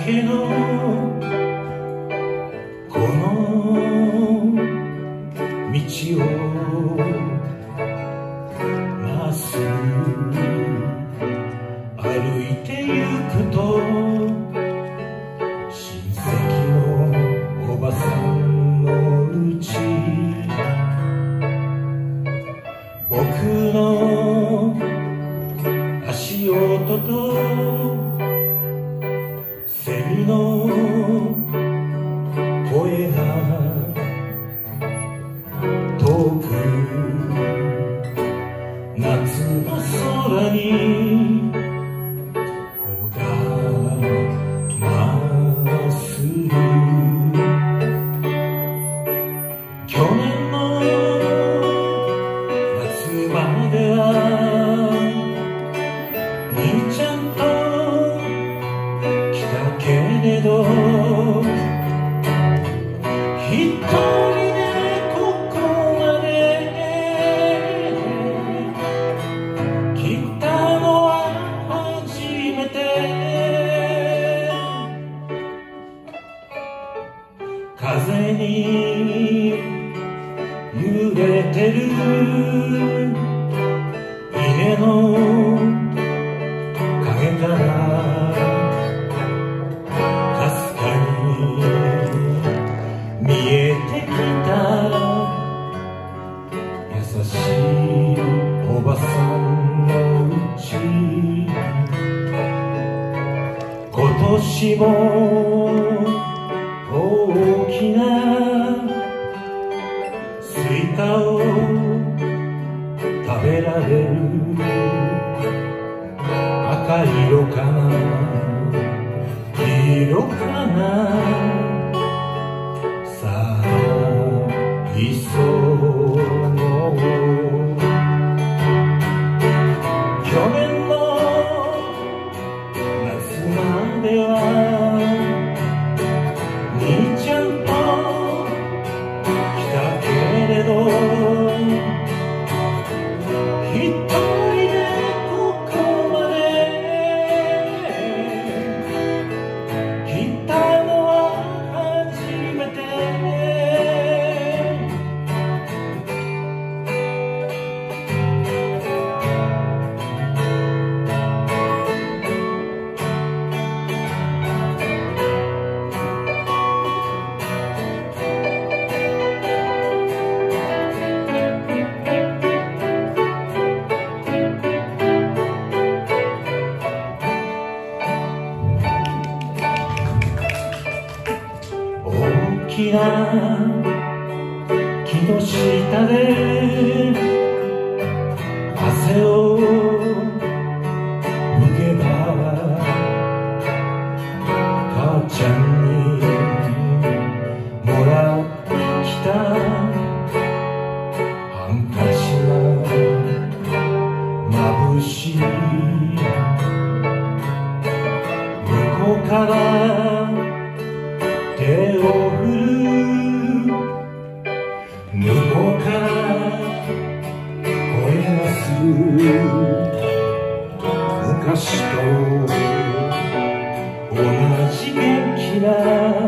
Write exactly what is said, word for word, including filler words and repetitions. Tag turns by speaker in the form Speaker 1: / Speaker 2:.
Speaker 1: けのこの道をまっすぐ歩いてゆくと親戚のおばさんのうち僕の足音とセミの声が遠く夏の空におだまする去年の夏までは兄ちゃんと来たけれど一人でここまで来たのは初めて風に揺れてる家の影からかすかに見えてきた優しいおばさんのうち今年も大きなスイカを食べられる赤色かな黄色かなさあいっその去年の夏までは兄ちゃんと来たけれど一人でここまで来たのは初めて大きな木の下で汗を拭けば母ちゃんにもらってきたハンカチが眩しい向こうから手を振る向こうから声がする昔と同じ元気な